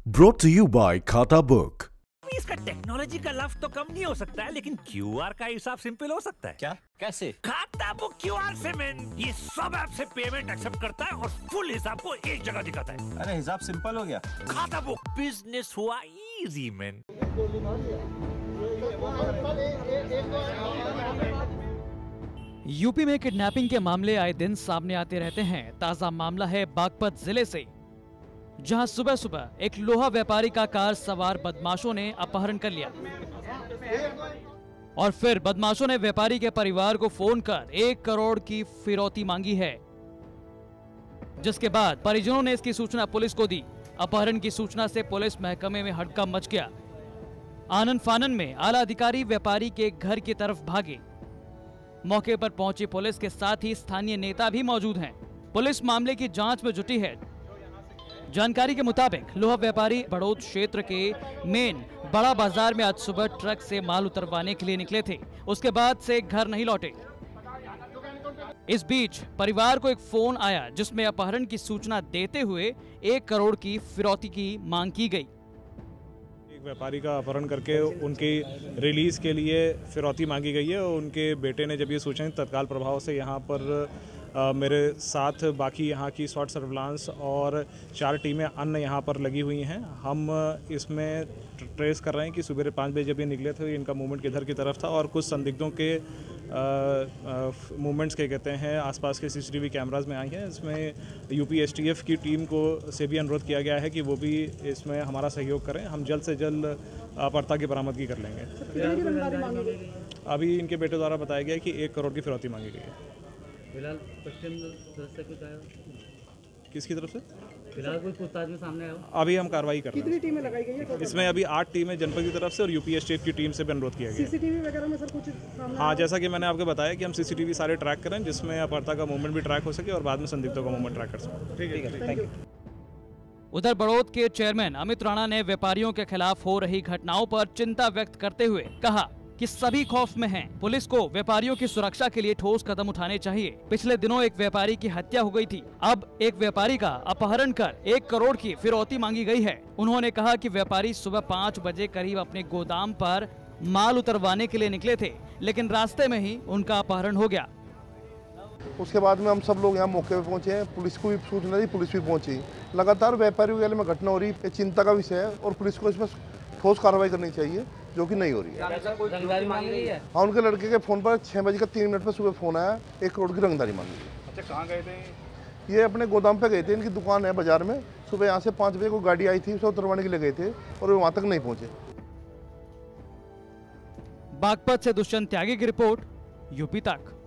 Brought to you by Khata book. इसका technology का लफ्ज तो कम नहीं हो सकता है, लेकिन क्यूआर का हिसाब सिंपल हो सकता है। क्या? कैसे? खाता बुक क्यूआर से मैन, ये सब ऐप से पेमेंट एक्सेप्ट करता है और फुल हिसाब को एक जगह दिखाता है। अरे हिसाब सिंपल हो गया। खाता बुक, बिजनेस हुआ इजी मैन। यूपी में किडनैपिंग के मामले आए दिन सामने आते रहते हैं। ताजा मामला है बागपत जिले से, जहां सुबह सुबह एक लोहा व्यापारी का कार सवार बदमाशों ने अपहरण कर लिया और फिर बदमाशों ने व्यापारी के परिवार को फोन कर 1 करोड़ की फिरौती मांगी है, जिसके बाद परिजनों ने इसकी सूचना पुलिस को दी। अपहरण की सूचना से पुलिस महकमे में हड़कंप मच गया। आनन फानन में आला अधिकारी व्यापारी के घर की तरफ भागे। मौके पर पहुंची पुलिस के साथ ही स्थानीय नेता भी मौजूद हैं। पुलिस मामले की जांच में जुटी है। जानकारी के मुताबिक लोहा व्यापारी बड़ौद क्षेत्र के मेन बड़ा बाजार में आज सुबह ट्रक से माल उतरवाने के लिए निकले थे। उसके बाद से घर नहीं लौटे। इस बीच परिवार को एक फोन आया जिसमें अपहरण की सूचना देते हुए 1 करोड़ की फिरौती की मांग की गई। एक व्यापारी का अपहरण करके उनकी रिलीज के लिए फिरौती मांगी गई है। उनके बेटे ने जब ये सूचना तत्काल प्रभाव से यहाँ पर मेरे साथ बाकी यहाँ की शॉर्ट सर्विलांस और 4 टीमें अन्य यहाँ पर लगी हुई हैं। हम इसमें ट्रेस कर रहे हैं कि सुबह 5 बजे जब ये निकले थे, इनका मूवमेंट किधर की तरफ था और कुछ संदिग्धों के मूवमेंट्स के कहते हैं आसपास के सीसीटीवी कैमराज में आई हैं। इसमें यूपी एसटीएफ की टीम को से भी अनुरोध किया गया है कि वो भी इसमें हमारा सहयोग करें। हम जल्द से जल्द अपहर्ता की बरामदगी कर लेंगे। अभी इनके बेटे द्वारा बताया गया है कि 1 करोड़ की फिरौती मांगी गई है। फिलहाल किसकी तरफ से? फिलहाल कोई पूछताछ में सामने आया? अभी हम कार्रवाई कर रहे हैं। कितनी टीमें लगाई गई है? इसमें अभी 8 टीमें जनपद की तरफ से और यूपी एसटीएफ की टीम से भी अनुरोध किया गया है। सीसीटीवी वगैरह में सर कुछ सामने? हाँ, जैसा कि मैंने आपको बताया कि हम सीसीटीवी सारे ट्रैक करें जिसमें अपहर्ता का मूवमेंट भी ट्रैक हो सके और बाद में संदिग्धों का मूवमेंट ट्रैक कर सकें। ठीक है, थैंक यू। उधर बड़ौद के चेयरमैन अमित राणा ने व्यापारियों के खिलाफ हो रही घटनाओं पर चिंता व्यक्त करते हुए कहा कि सभी खौफ में हैं। पुलिस को व्यापारियों की सुरक्षा के लिए ठोस कदम उठाने चाहिए। पिछले दिनों एक व्यापारी की हत्या हो गई थी। अब एक व्यापारी का अपहरण कर 1 करोड़ की फिरौती मांगी गई है। उन्होंने कहा कि व्यापारी सुबह 5 बजे करीब अपने गोदाम पर माल उतरवाने के लिए निकले थे, लेकिन रास्ते में ही उनका अपहरण हो गया। उसके बाद में हम सब लोग यहाँ मौके पे पहुंचे हैं। पुलिस को भी सूचना दी, पुलिस भी पहुंची। लगातार व्यापारियों के में घटना हो रही है, चिंता का विषय है और पुलिस को इसमें ठोस कार्रवाई करनी चाहिए, जो कि नहीं हो रही है। हाँ, उनके लड़के के फोन पर 6:03 पर सुबह फोन आया, 1 करोड़ की रंगदारी मांगी गई। अच्छा, कहाँ गए थे ये? अपने गोदाम पे गए थे। इनकी दुकान है बाजार में। सुबह यहाँ से 5 बजे को गाड़ी आई थी, उसे उतरवाने के लिए गए थे और वो वहाँ तक नहीं पहुँचे। बागपत से दुष्यंत त्यागी की रिपोर्ट, यूपी तक।